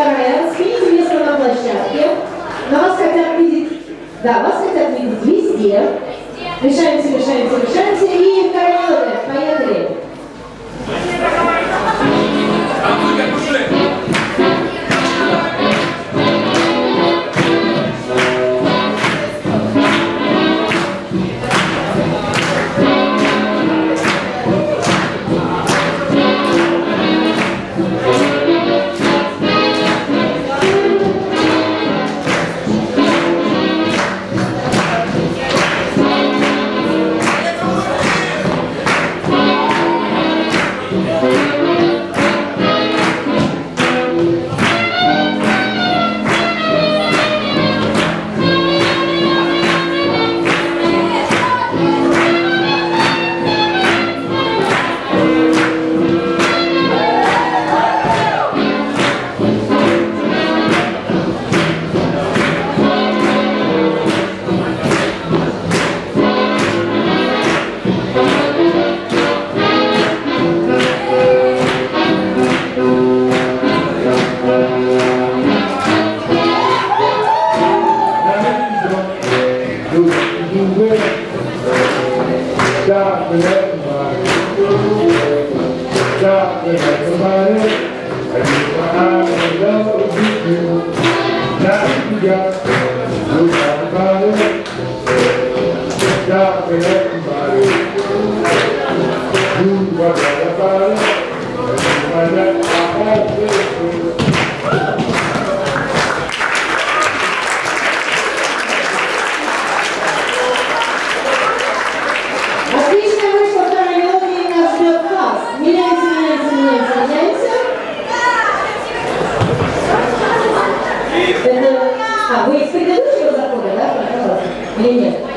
вторая. Смените место на площадке. На вас хотят видеть, да, вас хотят видеть везде. Решаемся, решаемся, решаемся. И вторая мелодия. Поехали. Stop and everybody. Stop and everybody. I need my eyes and love with you. Now you got to talk about it. Stop and everybody. Do what about it. And let my heart feel. Отлично вышла вторая мелодия, и нас ждет класс. Меняемся, меняемся, меняемся, меняемся. Это... вы из предыдущего захода, да? Или нет?